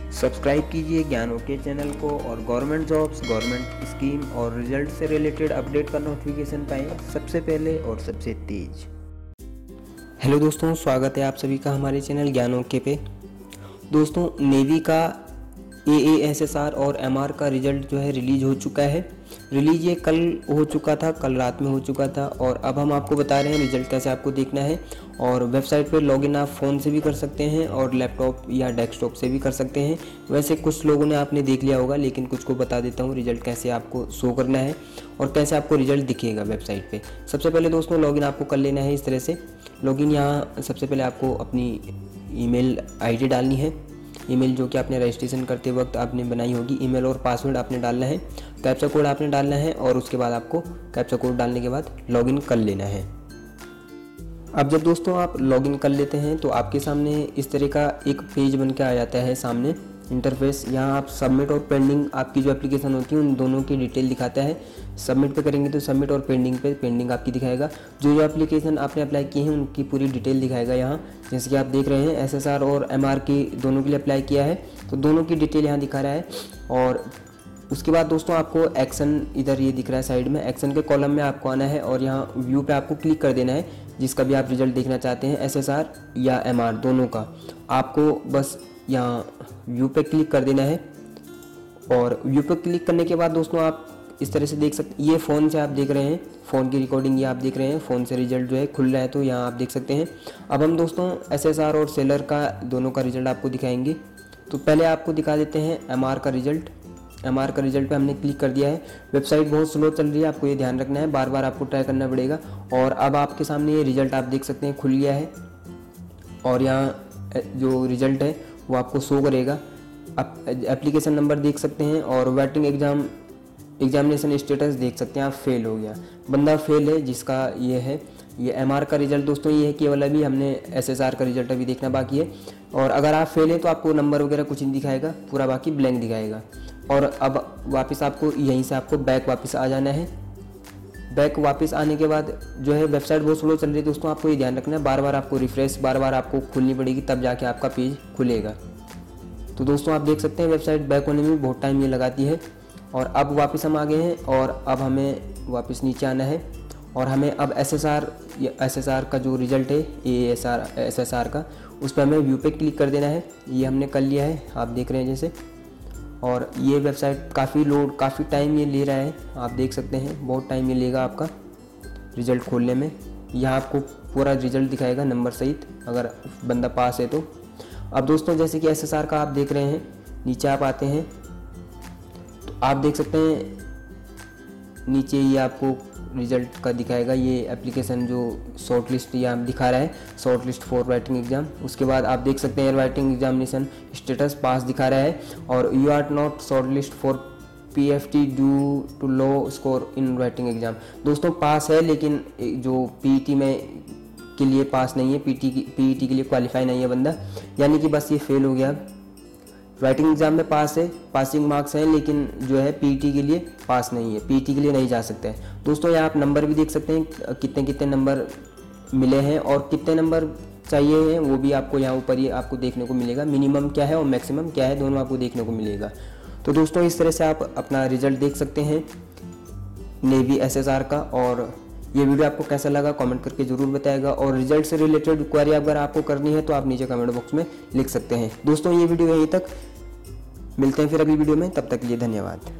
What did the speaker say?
Subscribe कीजिए ज्ञान okay channel को और गवर्नमेंट जॉब्स, गवर्नमेंट स्कीम और रिजल्ट से रिलेटेड अपडेट का नोटिफिकेशन पाएँ सबसे पहले और सबसे तेज। हेलो दोस्तों, स्वागत है आप सभी का हमारे चैनल ज्ञान ओके पे। दोस्तों, नेवी का AASSR और MR का रिजल्ट जो है रिलीज हो चुका है। रिलीज ये कल हो चुका था, कल रात में हो चुका था। और अब हम आपको बता रहे हैं रिजल्ट कैसे आपको देखना है। और वेबसाइट पे लॉगिन आप फ़ोन से भी कर सकते हैं और लैपटॉप या डेस्कटॉप से भी कर सकते हैं। वैसे कुछ लोगों ने आपने देख लिया होगा, लेकिन कुछ को बता देता हूँ रिजल्ट कैसे आपको शो करना है और कैसे आपको रिजल्ट दिखेगा वेबसाइट पे। सबसे पहले दोस्तों लॉगिन आपको कर लेना है इस तरह से। लॉगिन यहाँ सबसे पहले आपको अपनी ईमेल आईडी डालनी है। ईमेल जो कि आपने रजिस्ट्रेशन करते वक्त आपने बनाई होगी। ईमेल और पासवर्ड आपने डालना है, कैप्चा कोड आपने डालना है और उसके बाद आपको कैप्चा कोड डालने के बाद लॉगिन कर लेना है। अब जब दोस्तों आप लॉगिन कर लेते हैं तो आपके सामने इस तरह का एक पेज बन के आ जाता है सामने इंटरफेस। यहाँ आप सबमिट और पेंडिंग आपकी जो एप्लीकेशन होती है उन दोनों की डिटेल दिखाता है। सबमिट पे करेंगे तो सबमिट और पेंडिंग पे पेंडिंग आपकी दिखाएगा। जो जो एप्लीकेशन आपने अप्लाई की है उनकी पूरी डिटेल दिखाएगा यहाँ। जैसे कि आप देख रहे हैं SSR और MR की दोनों के लिए अप्लाई किया है तो दोनों की डिटेल यहाँ दिखा रहा है। और उसके बाद दोस्तों आपको एक्शन इधर ये दिख रहा है साइड में, एक्शन के कॉलम में आपको आना है और यहाँ व्यू पे आपको क्लिक कर देना है। जिसका भी आप रिजल्ट देखना चाहते हैं SSR या MR दोनों का, आपको बस यहाँ व्यू पे क्लिक कर देना है। और व्यू पे क्लिक करने के बाद दोस्तों आप इस तरह से देख सकते, ये फ़ोन से आप देख रहे हैं, फ़ोन की रिकॉर्डिंग ये आप देख रहे हैं, फ़ोन से रिजल्ट जो है खुल रहा है तो यहाँ आप देख सकते हैं। अब हम दोस्तों SSR और सेलर का दोनों का रिजल्ट आपको दिखाएंगे। तो पहले आपको दिखा देते हैं MR का रिजल्ट। MR का रिजल्ट पे हमने क्लिक कर दिया है। वेबसाइट बहुत स्लो चल रही है, आपको ये ध्यान रखना है, बार बार आपको ट्राई करना पड़ेगा। और अब आपके सामने ये रिजल्ट आप देख सकते हैं खुल गया है और यहाँ जो रिजल्ट है वो आपको शो करेगा। आप एप्लीकेशन नंबर देख सकते हैं और वेटिंग एग्जामिनेशन स्टेटस देख सकते हैं। आप फेल हो गया, बंदा फेल है जिसका ये है। ये MR का रिजल्ट दोस्तों ये है केवल अभी हमने SSR का रिजल्ट अभी देखना बाकी है। और अगर आप फेल हैं तो आपको नंबर वगैरह कुछ नहीं दिखाएगा, पूरा बाकी ब्लैंक दिखाएगा। और अब वापस आपको यहीं से आपको बैक वापस आ जाना है। बैक वापस आने के बाद जो है वेबसाइट बहुत स्लो चल रही है दोस्तों, आपको ये ध्यान रखना है, बार बार आपको रिफ्रेश बार बार आपको खुलनी पड़ेगी तब जाके आपका पेज खुलेगा। तो दोस्तों आप देख सकते हैं वेबसाइट बैक होने में बहुत टाइम ये लगाती है। और अब वापस हम आ गए हैं और अब हमें वापस नीचे आना है और हमें अब SSR का जो रिजल्ट है SSR का, उस पर हमें व्यू पे क्लिक कर देना है। ये हमने कर लिया है, आप देख रहे हैं जैसे। और ये वेबसाइट काफ़ी टाइम ये ले रहा है, आप देख सकते हैं बहुत टाइम ये लेगा आपका रिज़ल्ट खोलने में। यहाँ आपको पूरा रिज़ल्ट दिखाएगा नंबर सहित अगर बंदा पास है तो। अब दोस्तों जैसे कि SSR का आप देख रहे हैं, नीचे आप आते हैं तो आप देख सकते हैं नीचे ये आपको रिज़ल्ट का दिखाएगा। ये एप्लीकेशन जो शॉर्ट लिस्ट यहाँ दिखा रहा है, short list for writing exam. उसके बाद आप देख सकते हैं राइटिंग एग्जामिनेशन स्टेटस पास दिखा रहा है। और you are not short list for PFT due to low score in writing exam. दोस्तों पास है लेकिन जो PET में के लिए पास नहीं है, PET के लिए क्वालिफाई नहीं है बंदा, यानी कि बस ये फेल हो गया। राइटिंग एग्जाम में पास है, पासिंग मार्क्स हैं, लेकिन जो है PET के लिए पास नहीं है, PET के लिए नहीं जा सकते हैं। दोस्तों यहाँ आप नंबर भी देख सकते हैं कितने कितने नंबर मिले हैं और कितने नंबर चाहिए हैं, वो भी आपको यहाँ ऊपर ही आपको देखने को मिलेगा। मिनिमम क्या है और मैक्सिमम क्या है दोनों आपको देखने को मिलेगा। तो दोस्तों इस तरह से आप अपना रिजल्ट देख सकते हैं नेवी SSR का। और ये वीडियो आपको कैसा लगा कमेंट करके ज़रूर बताएगा। और रिजल्ट से रिलेटेड क्वेरी अगर आपको करनी है तो आप नीचे कमेंट बॉक्स में लिख सकते हैं। दोस्तों ये वीडियो यहीं तक, मिलते हैं फिर अगली वीडियो में, तब तक के लिए धन्यवाद।